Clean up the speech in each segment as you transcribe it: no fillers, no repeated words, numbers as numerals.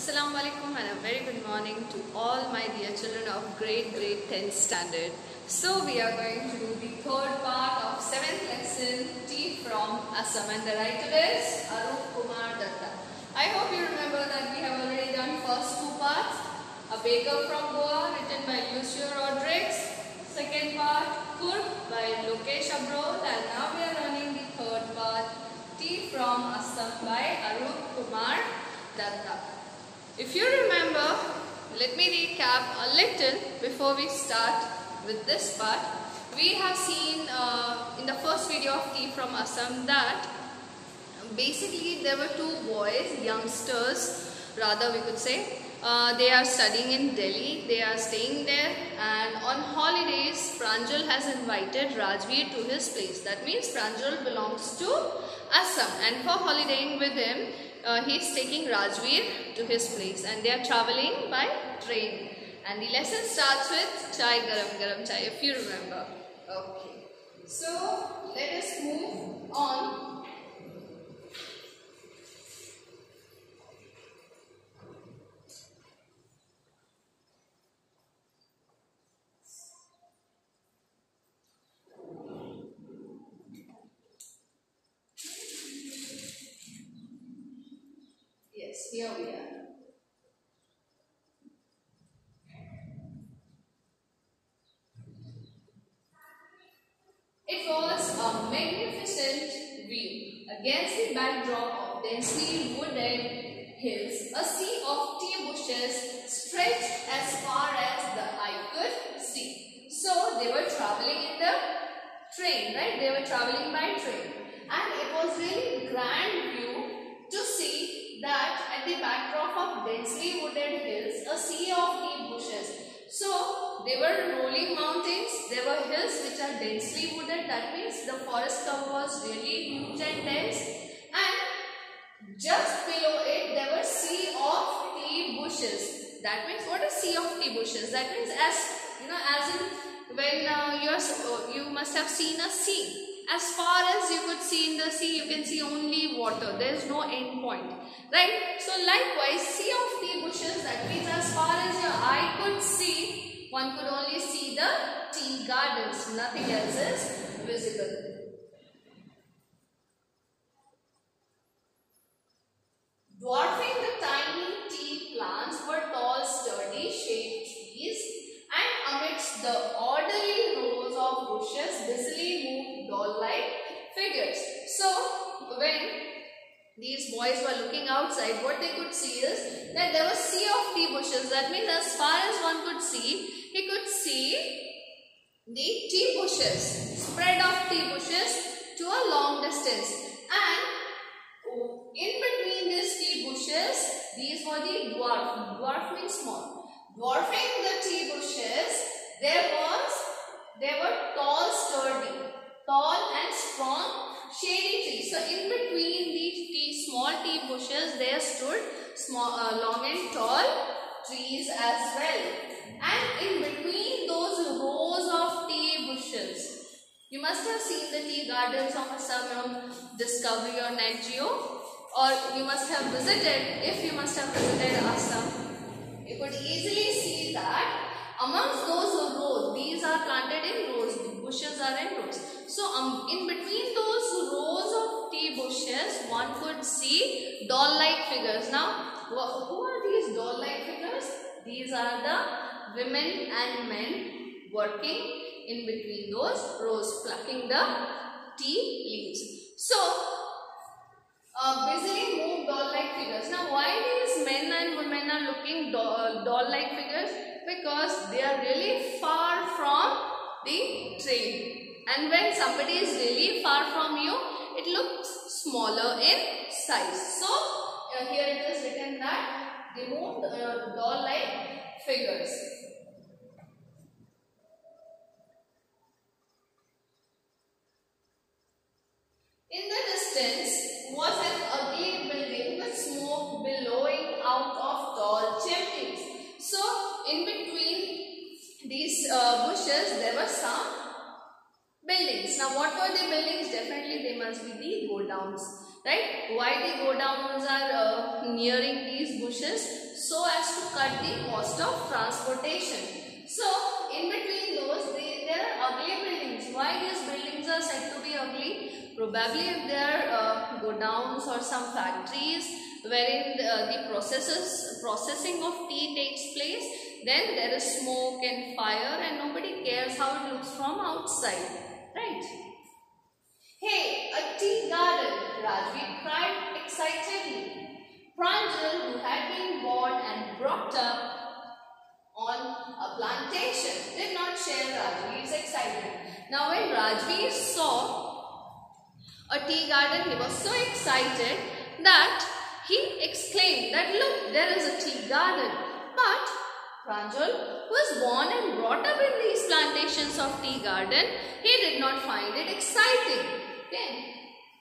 Assalamu alaikum and a very good morning to all my dear children of grade 10th standard. So we are going to do the third part of 7th lesson Tea from Assam, and the writer is Arup Kumar Datta. I hope you remember that we have already done first two parts. A Baker from Goa written by Lucio Rodriguez. Second part Kurb by Lokesh Abrol, and now we are running the third part Tea from Assam by Arup Kumar Datta. If you remember, let me recap a little before we start with this part. We have seen in the first video of Tea from Assam that basically there were two boys, youngsters rather we could say. They are studying in Delhi, they are staying there, and on holidays Pranjal has invited Rajveer to his place. That means Pranjal belongs to Assam, and for holidaying with him he is taking Rajveer to his place, and they are travelling by train. And the lesson starts with Chai Garam Garam Chai, if you remember. Okay, so let us move on. Yes, here we are. It was a magnificent view. Against the backdrop of densely wooded hills, a sea of tea bushes stretched as far as the eye could see. So they were traveling in the train, right? They were traveling by train, and it was really grand view to see that at the backdrop of densely wooded hills, a sea of tea bushes. So they were rolling mountains, there were hills which are densely wooded, that means the forest cover was really huge and dense, and just below it there were sea of tea bushes. That means what is sea of tea bushes? That means, as you know, as in when you must have seen a sea. As far as you could see in the sea, you can see only water. There is no end point, right? So likewise, sea of tea bushes, that means as far as your eye could see, one could only see the tea gardens. Nothing else is visible. Dwarfing the tiny tea plants were tall, sturdy, shade trees, and amidst the orderly rows of bushes busily moved doll-like figures. So when these boys were looking outside, what they could see is that there was sea of tea bushes. That means as far as one could see, he could see the tea bushes, spread of tea bushes to a long distance, and in between these tea bushes, these were the dwarf means small. Dwarfing the tea bushes, there were tall and strong shady trees. So in between these small tea bushes, there stood long and tall trees as well. And in between those rows of tea bushes, you must have seen the tea gardens of Assam, Discovery or Nat Geo, or you must have visited, if you must have visited Assam, you could easily see that amongst those rows, these are planted in rows, the bushes are in rows. So in between those rows of tea bushes, one could see doll-like figures. Now, who are these doll-like figures? These are the women and men working in between those rows, plucking the tea leaves. So, busily moved doll-like figures. Now, why these men and women are looking doll-like figures? Because they are really far from the train. And when somebody is really far from you, it looks smaller in size. So, here it is written that they moved doll-like figures. In the distance was an ugly building with smoke billowing out of tall chimneys. So, in between these bushes, there were some buildings. Now, what were the buildings? Definitely they must be the godowns. right? Why the go downs are nearing these bushes? So as to cut the cost of transportation. So in between those there are ugly buildings. Why these buildings are said to be ugly? Probably if there are go downs or some factories wherein the processing of tea takes place, then there is smoke and fire and nobody cares how it looks from outside, right? Hey, a tea garden, Rajveer cried excitedly. Pranjal, who had been born and brought up on a plantation, did not share Rajveer's excitement. Now when Rajveer saw a tea garden, he was so excited that he exclaimed that look, there is a tea garden. But Pranjal, who was born and brought up in these plantations of tea garden, he did not find it exciting. Okay.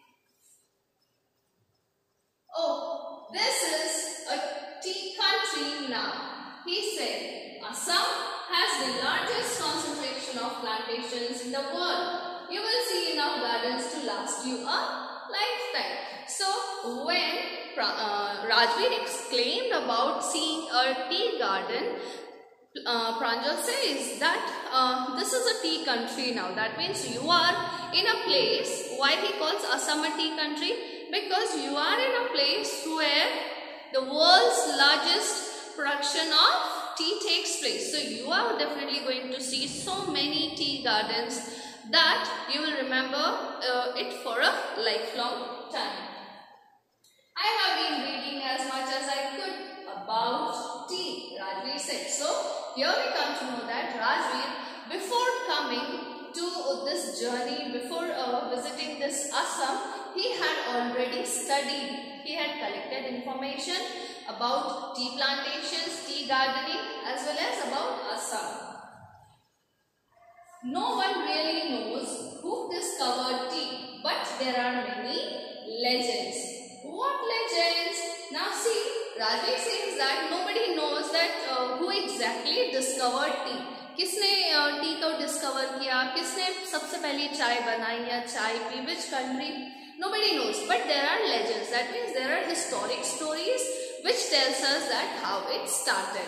Oh, this is a tea country now, he said. Assam has the largest concentration of plantations in the world. You will see enough gardens to last you a lifetime. So, when Rajveer exclaimed about seeing a tea garden, Pranjal says that this is a tea country now. That means you are in a place. Why he calls Assam a tea country? Because you are in a place where the world's largest production of tea takes place. So you are definitely going to see so many tea gardens that you will remember it for a lifelong time. I have been reading as much as I could about tea, Rajveer said. So here we come to know that Rajveer, before coming to this journey, before visiting this Assam, he had already studied. He had collected information about tea plantations, tea gardening, as well as about Assam. No one really knows who discovered tea, but there are many legends. What legends? Now see, Rajveer says that nobody knows that who exactly discovered tea. किसने tea को discover किया, किसने सबसे पहले चाय बनाई या चाय पी, which country? Nobody knows, but there are legends. That means there are historic stories which tells us that how it started.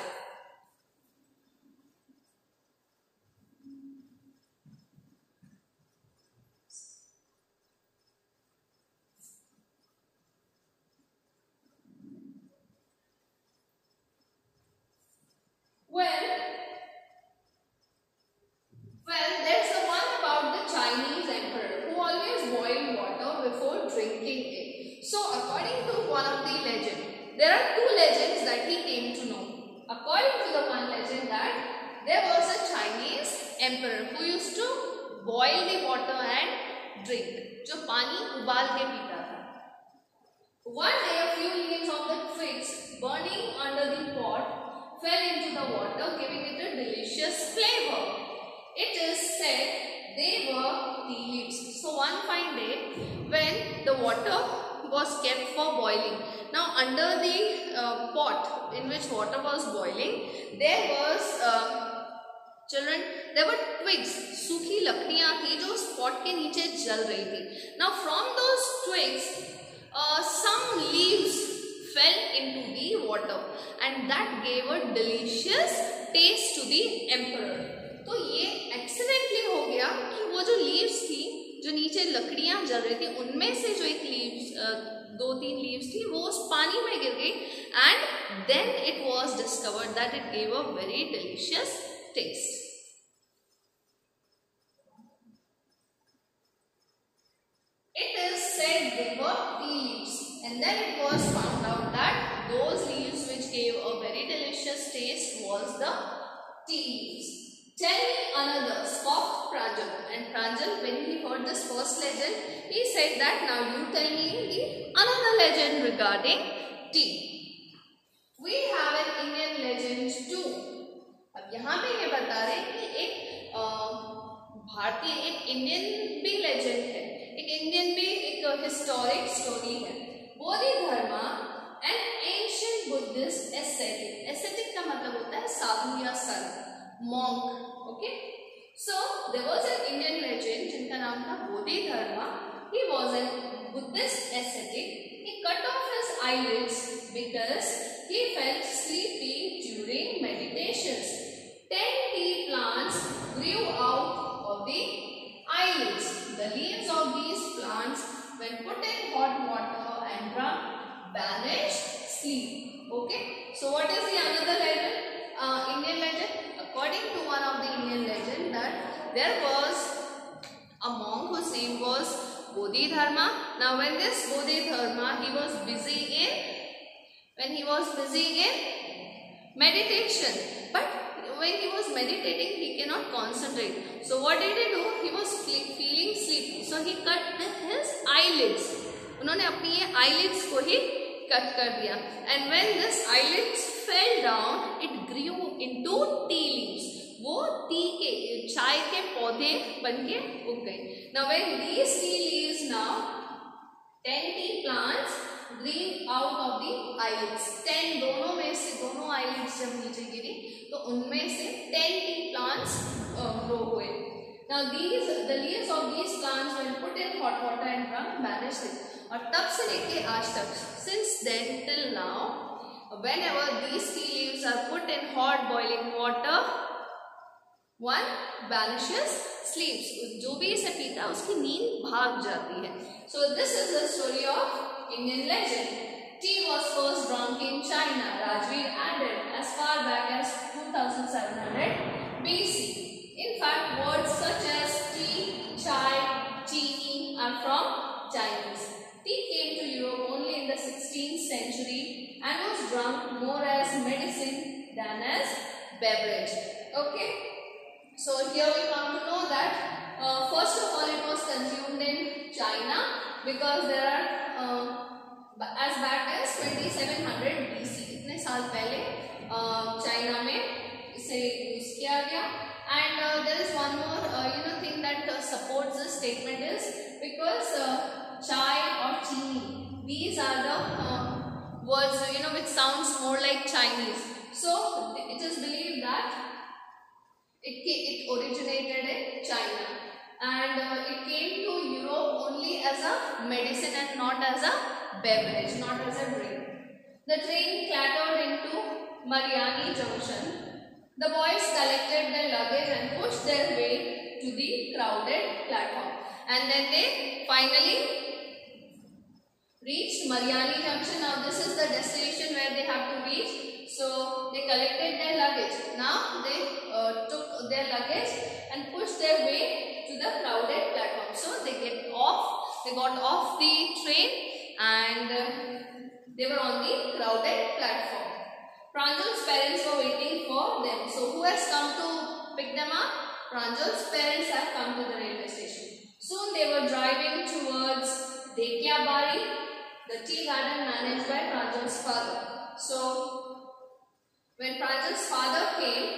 Well, there's the one about the Chinese emperor who always boiled water before drinking it. So, according to one of the legends, there are two legends that he came to know. According to the one legend that there was a Chinese emperor who used to boil the water and drink, जो पानी उबाल के पीता था. One day, a few leaves of the twigs burning under the pot fell into the water, giving it a delicious flavor. It is said they were tea leaves. So one fine day, when the water was kept for boiling, now under the pot in which water was boiling, there was there were twigs, सूखी लकड़ियाँ थी जो उस pot के नीचे जल रही थी. Now from those twigs, some leaves fell into the water, and that gave a delicious taste to the emperor. तो ये एक्सीडेंटली हो गया कि वो जो लीव्स थी, जो नीचे लकड़ियां जल रही थी, उनमें से जो एक लीव्स, दो तीन लीव्स थी, वो उस पानी में गिर गई, and then it was discovered that it gave a very delicious taste. It is said they were tea leaves, and then it was found out that those leaves which gave a very delicious taste was the tea leaves. Tell me another, scoffed Pranjal. And Pranjal, when he heard this first legend, he said that now you tell me the another legend regarding tea. We have an Indian legend too. अब यहाँ पे ये बता रहे हैं कि एक भारतीय, एक इंडियन भी लेजेंड है, एक इंडियन भी एक हिस्टोरिक स्टोरी है. Bodhidharma, an ancient Buddhist ascetic. Ascetic का मतलब होता है साधु या संत, monk. Okay, so there was an Indian legend जिनका नाम था Bodhidharma. He was an Buddhist ascetic, he cut off his eyelids because he felt sleepy during meditations. 10 tea plants grew out of the eyelids. The leaves of these plants, when put in hot water and drunk, banished sleep. Okay. So what is the another legend? Indian legend. According to one of the Indian legend, that there was a monk whose name was Bodhidharma. Now when this Bodhidharma, he was busy in meditation, but when he was meditating, he cannot concentrate. So what did he do? He was feeling sleepy, so he cut his eyelids. उन्होंने अपनी ये eyelids को ही cut कर दिया. And when this eyelids fell down, it grew into tea leaves. वो चाय के पौधे बनके उग गए. Now when these tea leaves, now 10 tea plants grew out of the eyelids. 10 दोनों eyelids जब नीचे गिरी तो उनमें से 10 tea plants grow हुए. Now the leaves of these plants when put in hot water and drunk vanished. और तब से लेके आज तक, since then till now, whenever these tea leaves are put in hot boiling water, one vanishes, sleeps. जो भी इसे पीता उसकी नींद भाग जाती है. So this is the story of Indian legend. Tea was first drunk in China. Rajveer added as far back as 2700 BC. In fact, words such as tea, chai, chini are from Chinese. Tea came to Europe only in the 16th century and was drunk more as medicine than as beverage. Okay. So here we come to know that first of all it was consumed in China because there are as back as 2700 BC. इतने साल पहले China में इसे use किया गया. And there is one more thing that supports this statement is because chai or chini, these are the words which sounds more like Chinese. So it is believed that it originated in China and it came to Europe only as a medicine and not as a beverage, not as a drink. The train clattered into Mariani Junction. The boys collected their luggage and pushed their way to the crowded platform. And then they finally reached Mariani Junction. Now this is the destination where they have to reach. So they collected their luggage. Now they took their luggage and pushed their way to the crowded platform. So they got off the train and they were on the crowded platform. Pranjal's parents were waiting for them. So who has come to pick them up? Pranjal's parents have come to the railway station. Soon they were driving towards Dekiabari, the tea garden managed by Pranjal's father. So when Pranjal's father came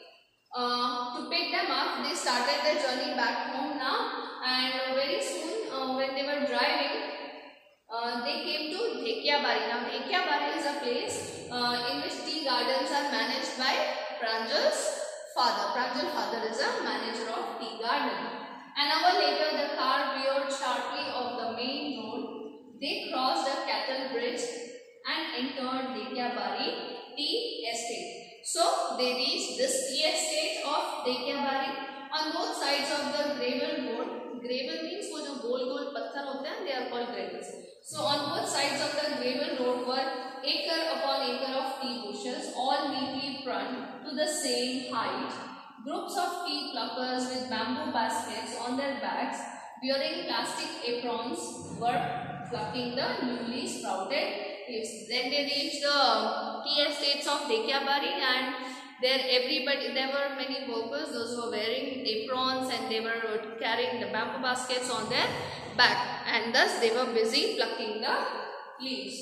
to pick them up, they started their journey back home now, and very soon when they were driving, they came to Dekiabari. Now Dekiabari is a place in which tea gardens are managed by Pranjal's father. Pranjal's father is a manager of tea garden. An hour later, the car veered sharply off the main road. They crossed a cattle bridge and entered Dekiabari tea estate. So they reached this tea estate of Dekiabari. On both sides of the gravel road, gravel means वो जो गोल-गोल पत्थर होते हैं, they are called gravels. So on both sides of the gravel road were acre upon acre of tea bushes, all neatly pruned to the same height. Groups of tea pluckers with bamboo baskets on their backs, wearing plastic aprons, were plucking the newly sprouted leaves. Then they reached the tea estates of Dekiabari, and there were many workers, those who were wearing aprons and they were carrying the bamboo baskets on their back, and thus they were busy plucking the leaves.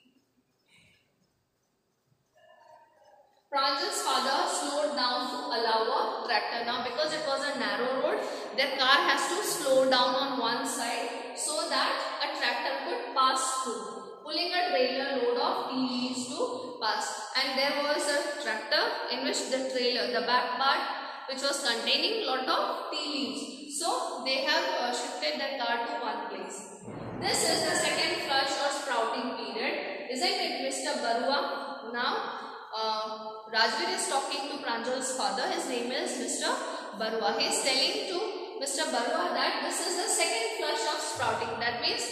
Pranjal's father slowed down to allow a tractor. Now because it was a narrow road, their car has to slow down on one side so that a tractor could pass through, pulling a trailer load of tea leaves to pass. And there was a tractor in which the trailer, the back part, which was containing lot of tea leaves. So they have shifted the car to one place. This is the second flush or sprouting period, isn't it, Mr. Barua? Now, Rajveer is talking to Pranjal's father. His name is Mr. Barua. He is telling to Mr. Barua that this is the second flush of sprouting. That means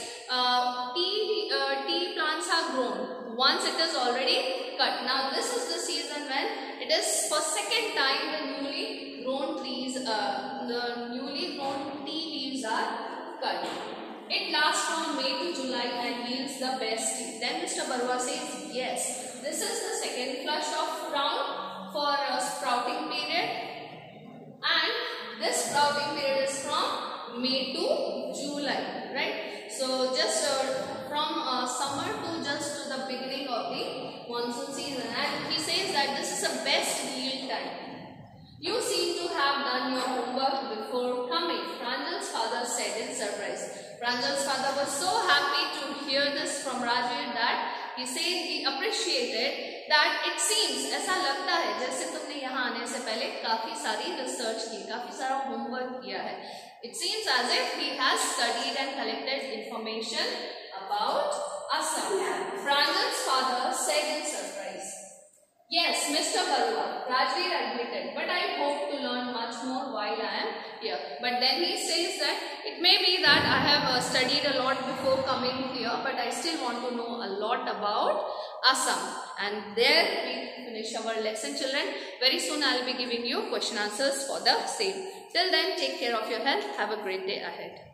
tea plants are grown once it is already cut. Now, this is the season when it is for second time the newly grown trees, the newly grown tea leaves are cut. It lasts from May to July and yields the best tea. Then Mr. Barua says, yes, this is the second flush of round for a sprouting period, and this sprouting period is from May to July, right? So just from summer to just to the beginning of the monsoon season, and he says that this is the best yield time. You seem to have done your homework before coming, Pranjal's father said in surprise. Pranjal's father was so happy to hear this from Rajveer that he said he appreciated that it seems, ऐसा लगता है जैसे तुमने यहाँ आने से पहले काफी सारी रिसर्च की, काफी सारा होमवर्क किया है. It seems as if he has studied and collected information about Assam. Pranjal's father said in surprise. Yes, Mr. Barua, Rajveer admitted, but I hope to learn much more while I am here. But then he says that it may be that I have studied a lot before coming here, but I still want to know a lot about Assam. And there we finish our lesson, children. Very soon I will be giving you question answers for the same. Till then, take care of your health. Have a great day ahead.